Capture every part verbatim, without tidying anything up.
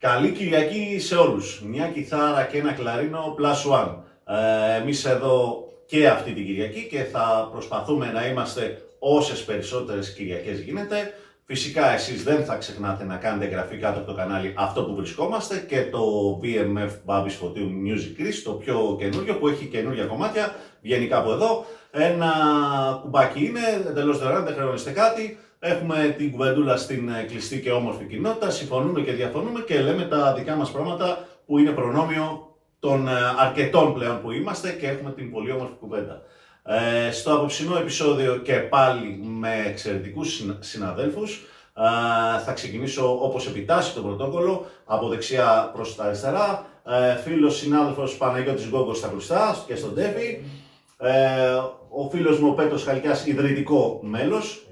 Καλή Κυριακή σε όλους. Μια κιθάρα και ένα κλαρίνο plus one. Ε, εμείς εδώ και αυτή την Κυριακή και θα προσπαθούμε να είμαστε όσες περισσότερες Κυριακές γίνεται. Φυσικά εσείς δεν θα ξεχνάτε να κάνετε εγγραφή κάτω από το κανάλι αυτό που βρισκόμαστε και το μπι εμ εφ Μπάμπης Φωτίου Music Greece, το πιο καινούριο που έχει καινούργια κομμάτια, βγαίνει κάπου εδώ. Ένα κουμπάκι είναι, εντελώς δωρεάν, δεν χρειάζεται κάτι. Έχουμε την κουβεντούλα στην κλειστή και όμορφη κοινότητα, συμφωνούμε και διαφωνούμε και λέμε τα δικά μας πράγματα που είναι προνόμιο των αρκετών πλέον που είμαστε και έχουμε την πολύ όμορφη κουβέντα. Ε, στο απόψινό επεισόδιο και πάλι με εξαιρετικούς συναδέλφους ε, θα ξεκινήσω όπως επιτάσσει το πρωτόκολλο από δεξιά προς τα αριστερά. Ε, φίλος συνάδελφος Παναγιώτης Γκόγκος στα κλουστά και στον Τέφη. Ε, ο φίλος μου ο Πέτρος Χαλκιάς, ιδρυτικό μέλος.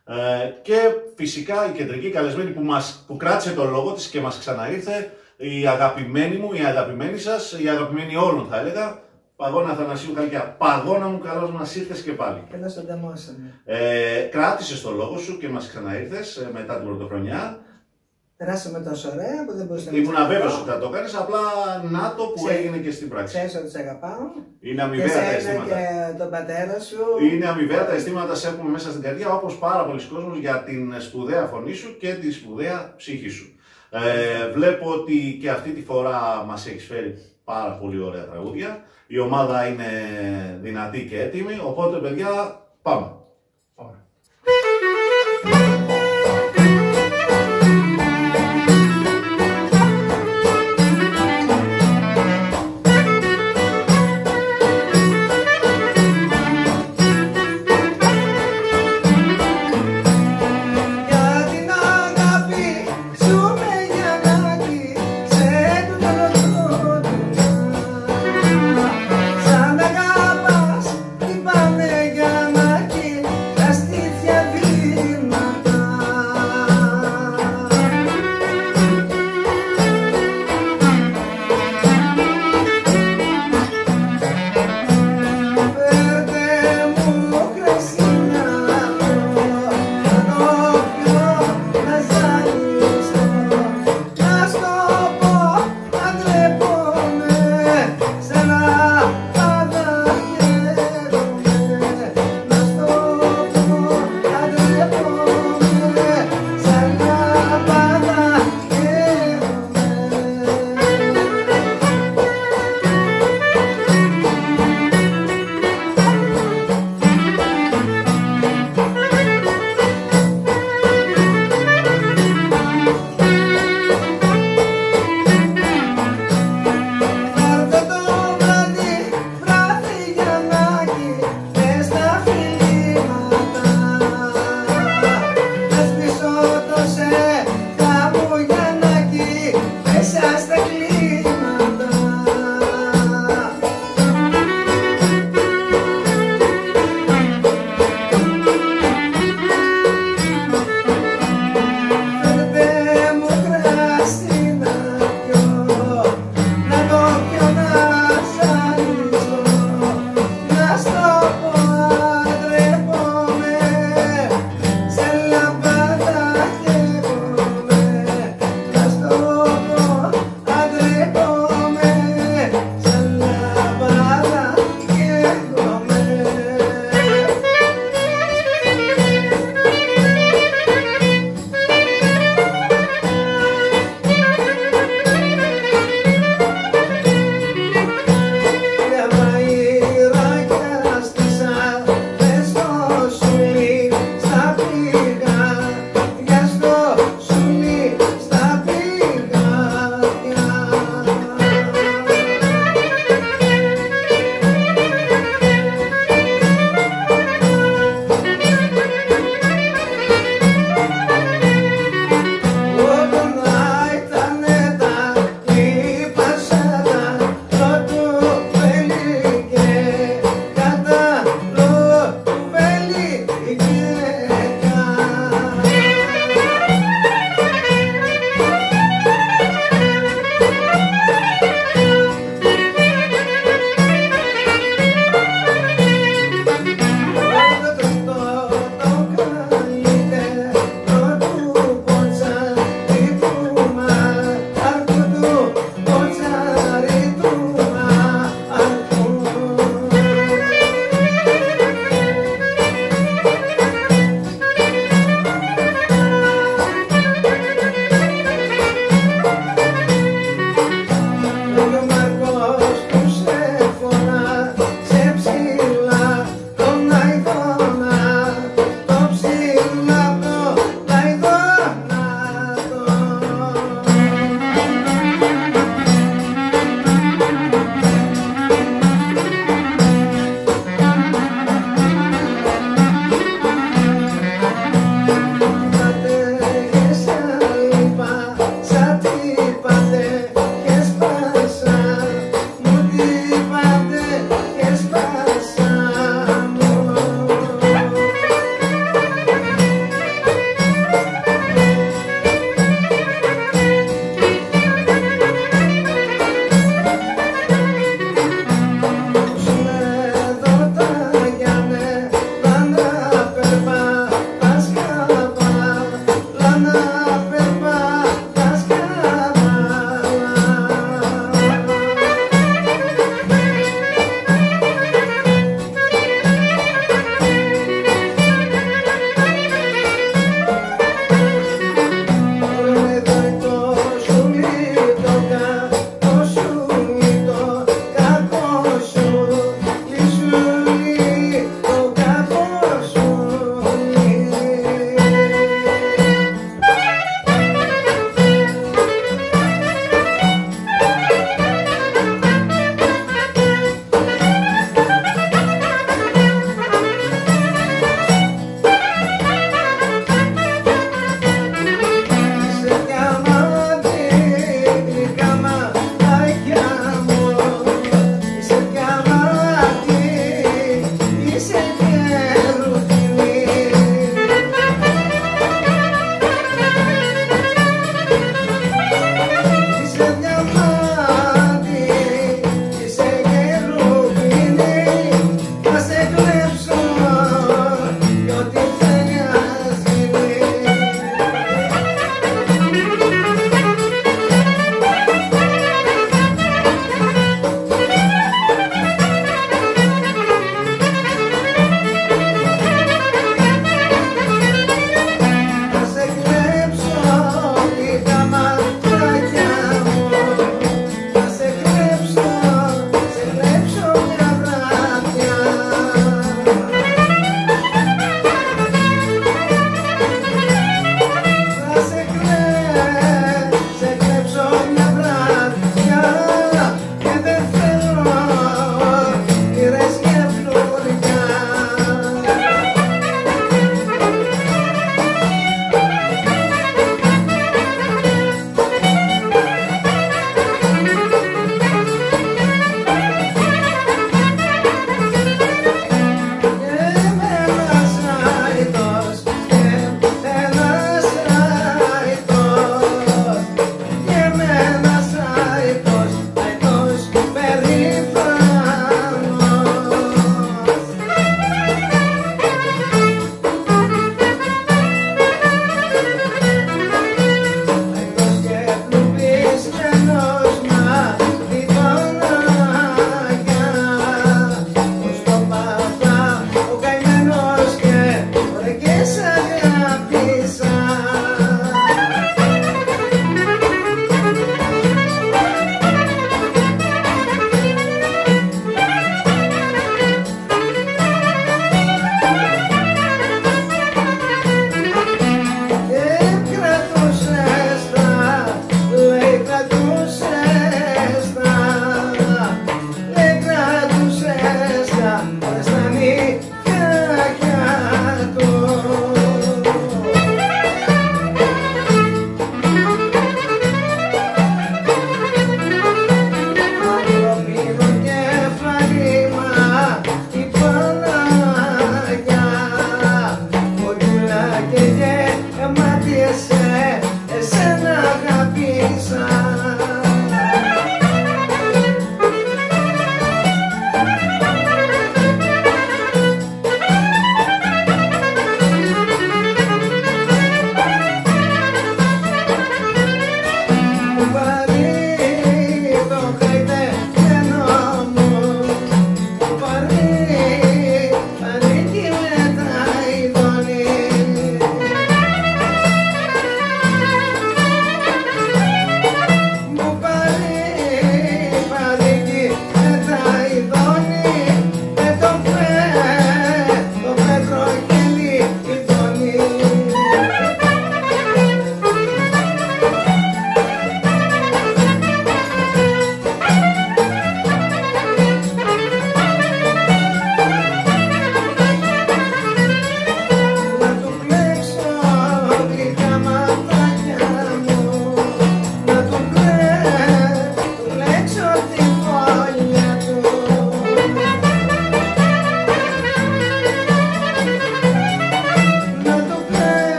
Ε, και φυσικά η κεντρική καλεσμένη που, μας, που κράτησε τον λόγο της και μας ξαναήρθε, η αγαπημένη μου, η αγαπημένη σας, η αγαπημένη όλων θα έλεγα, Παγώνα Αθανασίου Χαλκιά. Παγώνα μου, καλώς μας ήρθες και πάλι. Καλώς τον τεμόσαμε. Ε, κράτησες τον λόγο σου και μας ξαναήρθες ε, μετά την πρωτοχρονιά. Περάσαμε τόσο ωραία που δεν μπορούσα να. Ήμουν αβέβαιος ότι θα το έκανες, απλά να το που Ξέ, έγινε και στην πράξη. Ξέρεις ότι σε αγαπάω. Είναι αμοιβαία τα Και αισθήματα. και τον πατέρα σου. Είναι αμοιβαία τα αισθήματα, σε έχουμε μέσα στην καρδιά, όπως πάρα πολλοί κόσμος για την σπουδαία φωνή σου και τη σπουδαία ψυχή σου. Ε, βλέπω ότι και αυτή τη φορά μας έχεις φέρει πάρα πολύ ωραία τραγούδια. Η ομάδα είναι δυνατή και έτοιμη, οπότε παιδιά πάμε. Πάμε. Σαν αγαπάς, τι πάμε για να κοιτάξεις.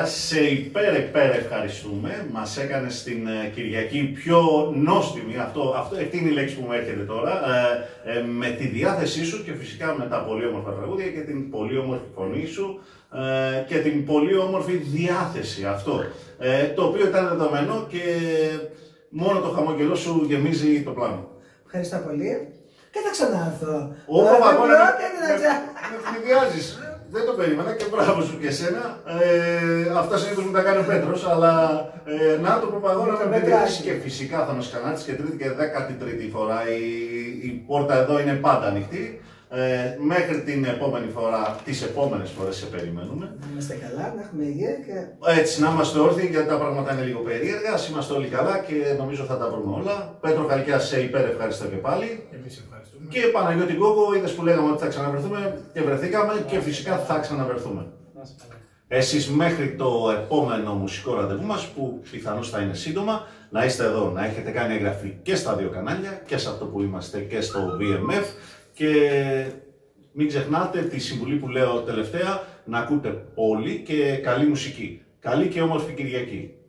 Καλκιά, σε υπέρ υπέρ ευχαριστούμε. Μας έκανες την Κυριακή πιο νόστιμη, αυτό, αυτό, αυτή είναι η λέξη που μου έρχεται τώρα, ε, ε, με τη διάθεσή σου και φυσικά με τα πολύ όμορφα τραγούδια και την πολύ όμορφη φωνή σου ε, και την πολύ όμορφη διάθεση, αυτό, ε, το οποίο ήταν δεδομένο και μόνο το χαμόγελό σου γεμίζει το πλάνο. Ευχαριστώ πολύ. Και θα ξανάρθω. Ωπα, Αλλά παγώνε, δεν με, πρόκειται να ξα- με θλιβιάζεις. Δεν το περίμενα και μπράβο σου και εσένα. Ε, αυτά συνήθως μου τα κάνει ο Πέτρος, αλλά ε, να το προπαγώ να Με το με Πετράκη. και φυσικά θα μας κανάτεις και τρίτη και δέκατη τρίτη φορά. Η, η πόρτα εδώ είναι πάντα ανοιχτή. Ε, μέχρι την επόμενη φορά, τις επόμενες φορές σε περιμένουμε. Να είμαστε καλά, να έχουμε υγεία και. Έτσι, να είμαστε όρθιοι γιατί τα πράγματα είναι λίγο περίεργα. Ας είμαστε όλοι καλά και νομίζω θα τα βρούμε όλα. Πέτρο Καλκιά, σε υπέρ ευχαριστώ και πάλι. Εμείς ευχαριστούμε. Και Παναγιώτη Γκόγκο, είδες που λέγαμε ότι θα ξαναβρεθούμε και βρεθήκαμε και φυσικά θα ξαναβρεθούμε. Εσείς μέχρι το επόμενο μουσικό ραντεβού μας που πιθανώς θα είναι σύντομα, να είστε εδώ, να έχετε κάνει εγγραφή και στα δύο κανάλια και σε αυτό που είμαστε και στο βι εμ εφ και μην ξεχνάτε τη συμβουλή που λέω τελευταία, να ακούτε πολύ και καλή μουσική. Καλή και όμορφη Κυριακή.